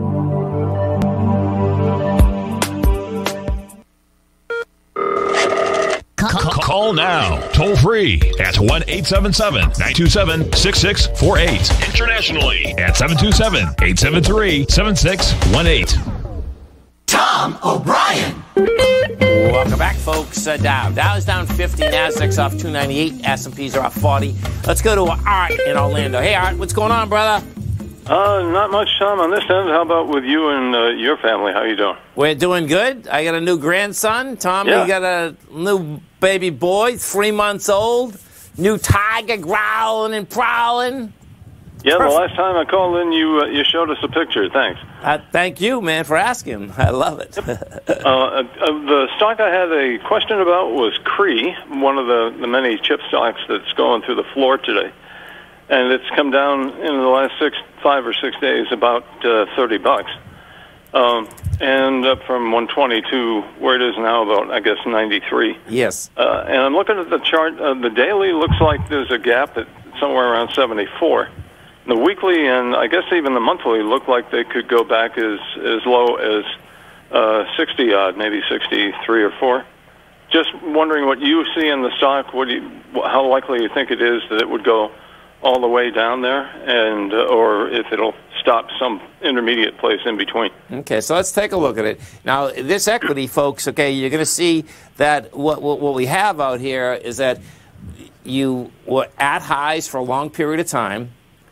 Speaker 2: Call now, toll free at one eight seven seven, nine two seven, six six four eight. Internationally at seven two seven, eight seven three, seven six one eight.
Speaker 12: Tom O'Brien.
Speaker 3: Welcome back, folks. Uh, Dow. Dow is down fifty. Nasdaq's off two ninety-eight. S and P's are off forty. Let's go to Art in Orlando. Hey, Art, what's going on, brother?
Speaker 13: Uh, not much, Tom, on this end. How about with you and uh, your family? How you doing?
Speaker 3: We're doing good. I got a new grandson. Tommy
Speaker 13: yeah.
Speaker 3: got a new baby boy, three months old. New tiger growling and prowling.
Speaker 13: Yeah,
Speaker 3: Perfect.
Speaker 13: The last time I called in, you uh, you showed us a picture. Thanks.
Speaker 3: Uh, thank you, man, for asking. I love it.
Speaker 13: uh, uh, the stock I had a question about was Cree, one of the, the many chip stocks that's going through the floor today. And it's come down in the last six, five or six days about uh, thirty bucks, um, and up from one twenty to where it is now, about I guess ninety-three.
Speaker 3: Yes.
Speaker 13: Uh, and I'm looking at the chart. Uh, the daily looks like there's a gap at somewhere around seventy-four. The weekly and I guess even the monthly look like they could go back as as low as uh, sixty odd, maybe sixty-three or four. Just wondering what you see in the stock. What do you, how likely you think it is that it would go all the way down there, and uh, or if it'll stop some intermediate place in between.
Speaker 3: Okay, so let's take a look at it. Now, this equity, folks, okay, you're going to see that what, what, what we have out here is that you were at highs for a long period of time.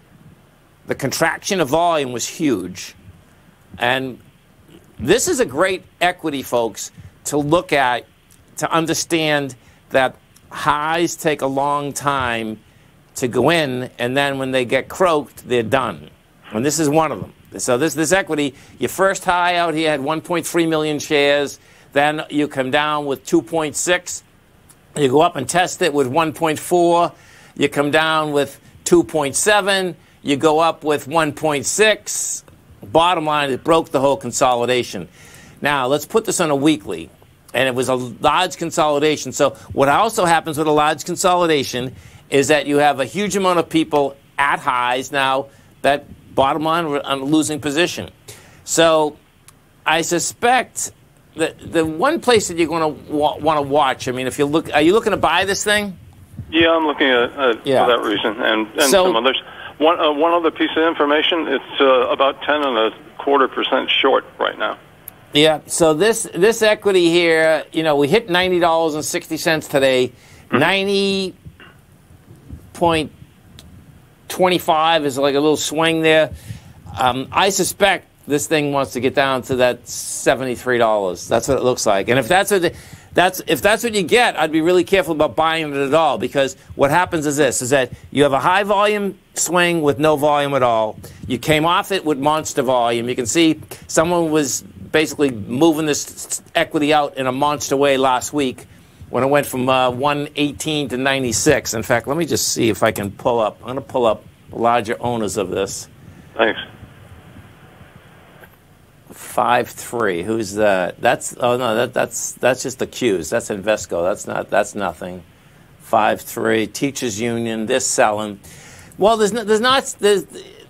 Speaker 3: The contraction of volume was huge. And this is a great equity, folks, to look at, to understand that highs take a long time to go in, and then when they get croaked, they're done. And this is one of them. So this this equity, your first high out here had one point three million shares. Then you come down with two point six. You go up and test it with one point four. You come down with two point seven. You go up with one point six. Bottom line, it broke the whole consolidation. Now, let's put this on a weekly. And it was a large consolidation. So what also happens with a large consolidation is that you have a huge amount of people at highs now that, bottom line, are on a losing position. So I suspect that the one place that you're going to wa want to watch, I mean, if you look, are you looking to buy this thing?
Speaker 13: Yeah, I'm looking at it
Speaker 3: yeah.
Speaker 13: for that reason, and, and
Speaker 3: so,
Speaker 13: some others. One, uh, one other piece of information, it's uh, about ten and a quarter percent short right now.
Speaker 3: Yeah, so this this equity here, you know, we hit ninety dollars and sixty cents today. Mm-hmm. ninety point two five is like a little swing there. Um, I suspect this thing wants to get down to that seventy-three dollars. That's what it looks like. And if that's what the, that's if that's what you get, I'd be really careful about buying it at all, because what happens is this: is that you have a high volume swing with no volume at all. You came off it with monster volume. You can see someone was basically moving this equity out in a monster way last week when it went from uh, one eighteen to ninety-six. In fact, let me just see if I can pull up. I'm going to pull up larger owners of this.
Speaker 13: Thanks.
Speaker 3: Five three. Who's that? That's oh no. That that's that's just the Qs. That's Invesco. That's not. That's nothing. Five three. Teachers Union. They're selling. Well, there's no, there's not. There's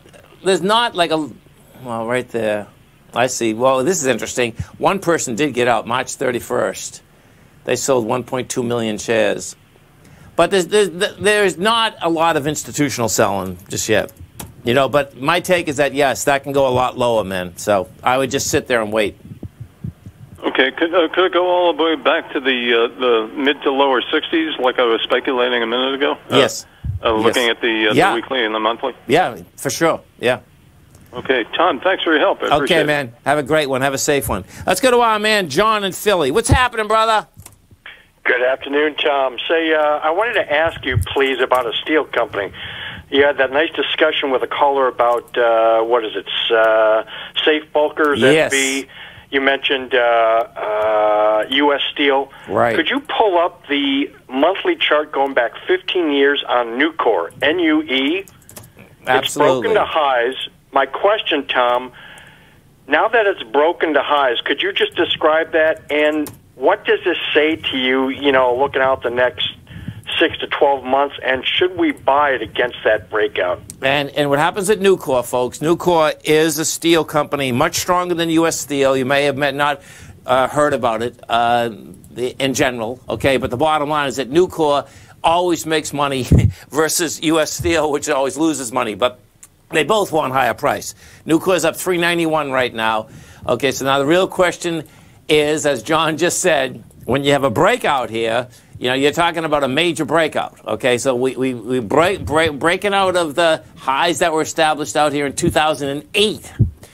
Speaker 3: there's not like a, well, right there. I see. Well, this is interesting. One person did get out March thirty-first. They sold one point two million shares. But there's, there's, there's not a lot of institutional selling just yet. You know, but my take is that, yes, that can go a lot lower, man. So I would just sit there and wait.
Speaker 13: Okay, could, uh, could it go all the way back to the uh, the mid to lower sixties, like I was speculating a minute ago? Uh,
Speaker 3: yes.
Speaker 13: Uh, looking
Speaker 3: yes.
Speaker 13: at the, uh,
Speaker 3: yeah.
Speaker 13: the weekly and the monthly?
Speaker 3: Yeah, for sure. Yeah.
Speaker 13: Okay, Tom, thanks for your help. I appreciate
Speaker 3: okay, man.
Speaker 13: It.
Speaker 3: Have a great one. Have a safe one. Let's go to our man, John in Philly. What's happening, brother?
Speaker 14: Good afternoon, Tom. Say, uh, I wanted to ask you, please, about a steel company. You had that nice discussion with a caller about, uh, what is it, uh, Safe Bulkers,
Speaker 3: yes.
Speaker 14: S B. You mentioned uh, uh, U S Steel.
Speaker 3: Right.
Speaker 14: Could you pull up the monthly chart going back fifteen years on Nucor, N U E?
Speaker 3: Absolutely.
Speaker 14: It's broken to highs. My question, Tom, now that it's broken to highs, could you just describe that? And what does this say to you, you know, looking out the next six to twelve months, and should we buy it against that breakout?
Speaker 3: And and what happens at Nucor, folks, Nucor is a steel company, much stronger than U S Steel. You may have met, not uh, heard about it uh, in general, okay? But the bottom line is that Nucor always makes money versus U S Steel, which always loses money. But they both want higher price. Nucor is up three ninety-one right now. Okay, so now the real question is, as John just said, when you have a breakout here, you know, you're talking about a major breakout. Okay, so we, we, we break, break, breaking out of the highs that were established out here in two thousand eight.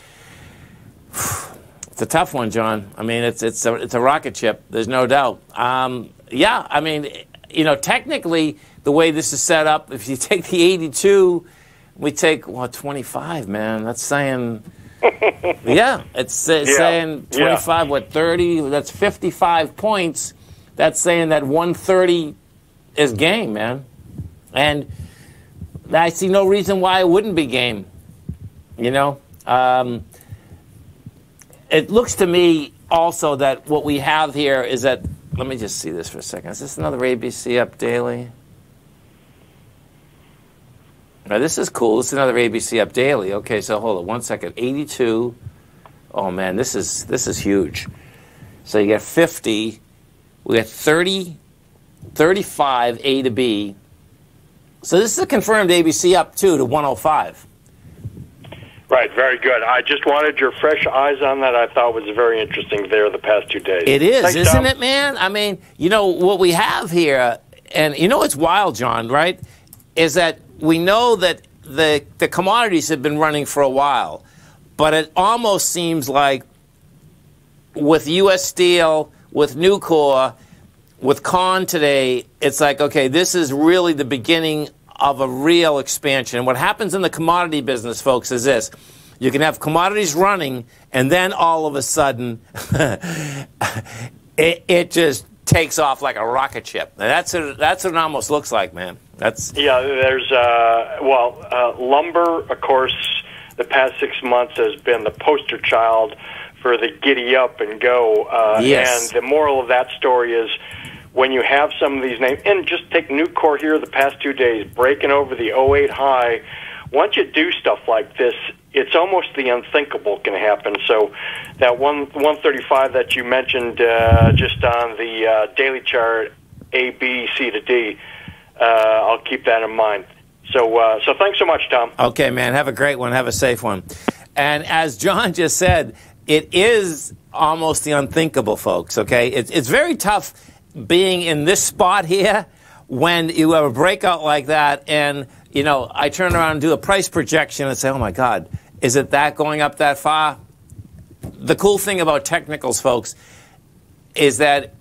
Speaker 3: It's a tough one, John. I mean, it's, it's, a, it's a rocket ship. There's no doubt. Um, yeah, I mean, you know, technically, the way this is set up, if you take the eighty-two, we take, what, twenty-five, man. That's saying... yeah, it's, it's
Speaker 14: yeah.
Speaker 3: saying twenty-five, yeah. what, thirty? That's fifty-five points. That's saying that one thirty is game, man. And I see no reason why it wouldn't be game. You know? Um, it looks to me also that what we have here is that, let me just see this for a second. Is this another A B C Up Daily? Now, this is cool. This is another A B C Up Daily. Okay, so hold on one second. eighty-two. Oh, man, this is this is huge. So you get fifty. We got thirty, thirty-five A to B. So this is a confirmed A B C Up, too, to one oh five.
Speaker 14: Right, very good. I just wanted your fresh eyes on that. I thought was very interesting there the past two days.
Speaker 3: It is,
Speaker 14: Thanks,
Speaker 3: isn't
Speaker 14: Tom.
Speaker 3: it, man? I mean, you know, what we have here, and you know what's wild, John, right, is that we know that the, the commodities have been running for a while, but it almost seems like with U S Steel, with Nucor, with Con today, it's like, okay, this is really the beginning of a real expansion. And what happens in the commodity business, folks, is this. You can have commodities running, and then all of a sudden, it, it just takes off like a rocket ship. And that's what, that's what it almost looks like, man. That's
Speaker 14: yeah. There's uh, well, uh, lumber, of course, the past six months has been the poster child for the giddy up and go. Uh,
Speaker 3: yes.
Speaker 14: And the moral of that story is, when you have some of these names, and just take Nucor here the past two days, breaking over the oh eight high. Once you do stuff like this, it's almost the unthinkable can happen. So that one one thirty-five that you mentioned uh, just on the uh, daily chart, A, B, C to D, uh, I'll keep that in mind. So, uh, so thanks so much, Tom.
Speaker 3: Okay, man. Have a great one. Have a safe one. And as John just said, it is almost the unthinkable, folks. Okay, it's it's very tough being in this spot here when you have a breakout like that, and you know, I turn around and do a price projection and say, oh my God, is it that going up that far? The cool thing about technicals, folks, is that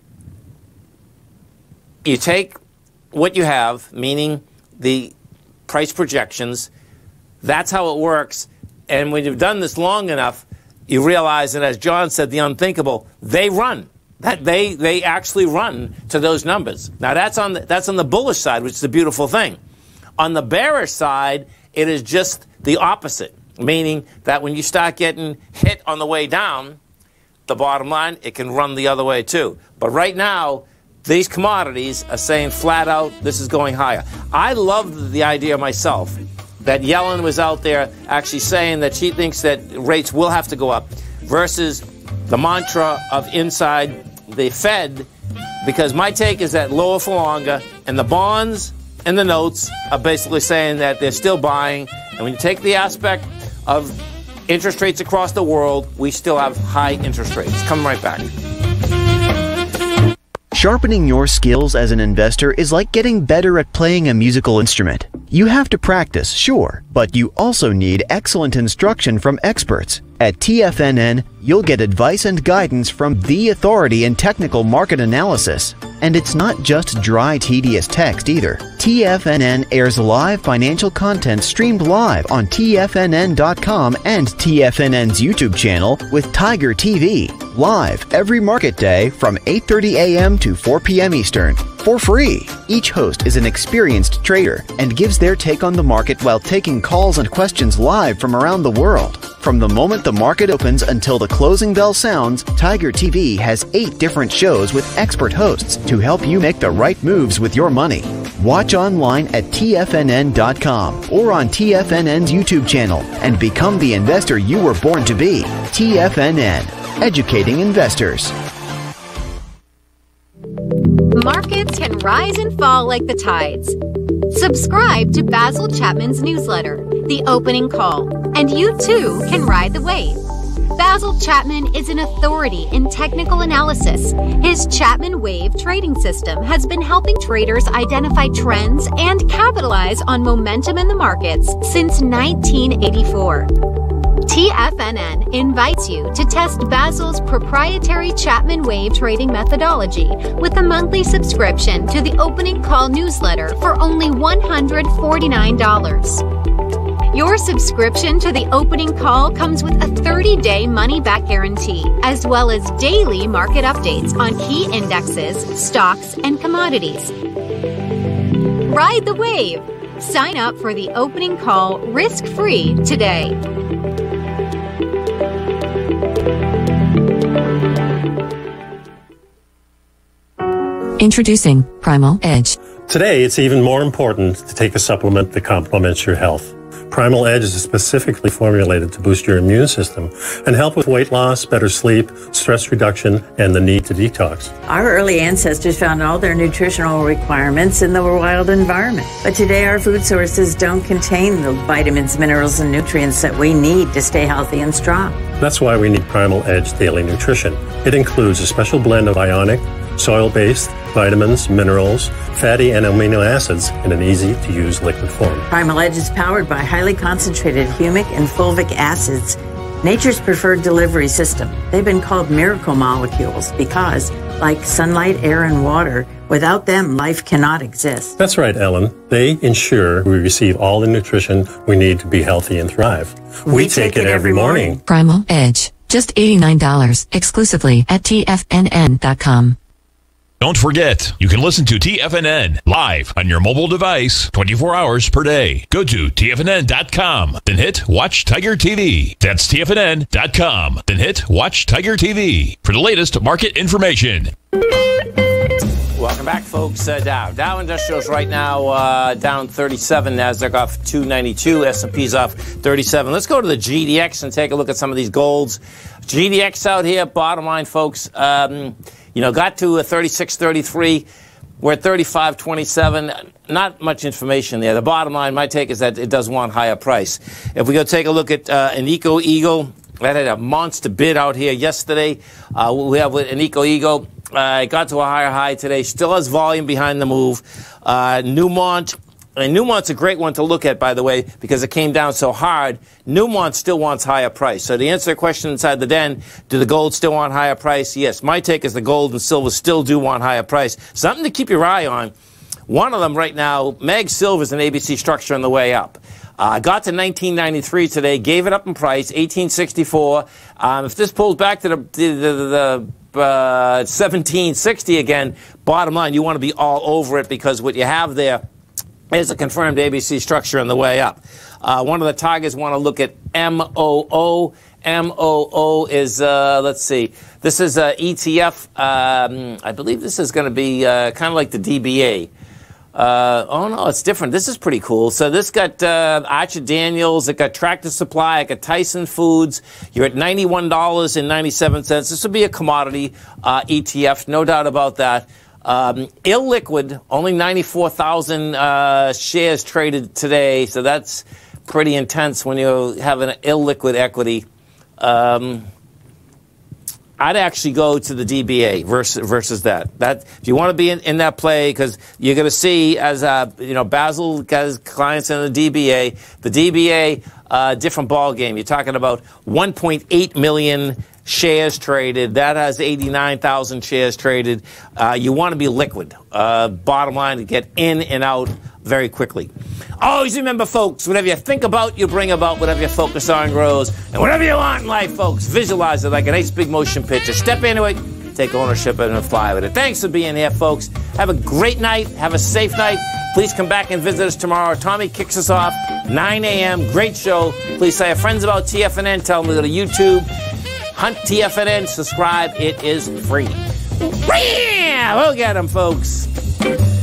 Speaker 3: you take what you have, meaning the price projections, that's how it works, and when you've done this long enough, you realize that, as John said, the unthinkable, they run. That they they actually run to those numbers. Now that's on the, that's on the bullish side, which is the beautiful thing. On the bearish side, it is just the opposite, meaning that when you start getting hit on the way down, the bottom line, it can run the other way too. But right now, these commodities are saying flat out, this is going higher. I love the idea myself that Yellen was out there actually saying that she thinks that rates will have to go up, versus the mantra of inside the Fed, because my take is that lower for longer, and the bonds and the notes are basically saying that they're still buying. And when you take the aspect of interest rates across the world, we still have high interest rates. Come right back.
Speaker 10: Sharpening your skills as an investor is like getting better at playing a musical instrument. You have to practice, sure, but you also need excellent instruction from experts. At T F N N, you'll get advice and guidance from the authority in technical market analysis. And it's not just dry, tedious text either. T F N N airs live financial content streamed live on T F N N dot com and T F N N's YouTube channel with Tiger T V, live every market day from eight thirty a m to four p m Eastern, for free. Each host is an experienced trader and gives their take on the market while taking calls and questions live from around the world. From the moment the market opens until the closing bell sounds, Tiger T V has eight different shows with expert hosts to help you make the right moves with your money. Watch online at T F N N dot com or on T F N N's YouTube channel and become the investor you were born to be. T F N N, educating investors.
Speaker 15: Markets can rise and fall like the tides. Subscribe to Basil Chapman's newsletter, The Opening Call, and you too can ride the wave. Basil Chapman is an authority in technical analysis. His Chapman Wave trading system has been helping traders identify trends and capitalize on momentum in the markets since nineteen eighty-four. T F N N invites you to test Basil's proprietary Chapman Wave trading methodology with a monthly subscription to the Opening Call newsletter for only one hundred forty-nine dollars. Your subscription to the Opening Call comes with a thirty-day money-back guarantee, as well as daily market updates on key indexes, stocks, and commodities. Ride the wave! Sign up for the Opening Call risk-free today.
Speaker 16: Introducing Primal Edge.
Speaker 17: Today, it's even more important to take a supplement that complements your health. Primal Edge is specifically formulated to boost your immune system and help with weight loss, better sleep, stress reduction, and the need to detox.
Speaker 18: Our early ancestors found all their nutritional requirements in the wild environment. But today, our food sources don't contain the vitamins, minerals, and nutrients that we need to stay healthy and strong.
Speaker 17: That's why we need Primal Edge Daily Nutrition. It includes a special blend of ionic, soil-based vitamins, minerals, fatty and amino acids in an easy-to-use liquid form.
Speaker 18: Primal Edge is powered by highly concentrated humic and fulvic acids, nature's preferred delivery system. They've been called miracle molecules because, like sunlight, air, and water, without them, life cannot exist.
Speaker 17: That's right, Ellen. They ensure we receive all the nutrition we need to be healthy and thrive. We, we take, take it, it every morning. morning.
Speaker 16: Primal Edge, just eighty-nine dollars, exclusively at T F N N dot com.
Speaker 2: Don't forget, you can listen to T F N N live on your mobile device twenty-four hours per day. Go to T F N N dot com, then hit Watch Tiger T V. That's T F N N dot com, then hit Watch Tiger T V for the latest market information.
Speaker 3: Welcome back, folks. Uh, Dow. Dow Industrials right now uh, down thirty-seven. NASDAQ off two ninety-two. S and P's off thirty-seven. Let's go to the G D X and take a look at some of these golds. G D X out here, bottom line, folks, um, you know, got to a thirty-six thirty-three. We're at thirty-five twenty-seven. Not much information there. The bottom line, my take is that it does want higher price. If we go take a look at uh, an Eco Eagle, that had a monster bid out here yesterday. Uh, we have an Eco Eagle. Uh, it got to a higher high today. Still has volume behind the move. Uh, Newmont. And Newmont's a great one to look at, by the way, because it came down so hard. Newmont still wants higher price. So to answer the question inside the den, do the gold still want higher price? Yes. My take is the gold and silver still do want higher price. Something to keep your eye on. One of them right now, Mag Silver is an A B C structure on the way up. Uh, got to nineteen ninety-three today, gave it up in price, eighteen sixty-four. Um, if this pulls back to the, the, the, the uh, seventeen sixty again, bottom line, you want to be all over it because what you have there is a confirmed A B C structure on the way up. Uh, one of the targets want to look at M O O. M O O is, uh, let's see, this is a E T F. Um, I believe this is going to be uh, kind of like the D B A. Uh, oh, no, it's different. This is pretty cool. So this got uh, Archer Daniels. It got Tractor Supply. It got Tyson Foods. You're at ninety-one dollars and ninety-seven cents. This would be a commodity uh, E T F, no doubt about that. Um, illiquid, only ninety-four thousand uh, shares traded today. So that's pretty intense when you have an illiquid equity. Um, I'd actually go to the D B A versus versus that. That if you want to be in, in that play, because you're going to see as uh, you know Basil has clients in the D B A. The D B A, uh, different ball game. You're talking about one point eight million shares traded. That has eighty-nine thousand shares traded. Uh, you want to be liquid. Uh, bottom line, to get in and out very quickly. Always remember, folks, whatever you think about, you bring about. Whatever you focus on grows. And whatever you want in life, folks, visualize it like a nice big motion picture. Step into it, take ownership of it, and fly with it. Thanks for being here, folks. Have a great night. Have a safe night. Please come back and visit us tomorrow. Tommy kicks us off, nine a m Great show. Please tell your friends about T F N N. Tell them to go to YouTube. Hunt T F N N. Subscribe. It is free. We'll get them, folks.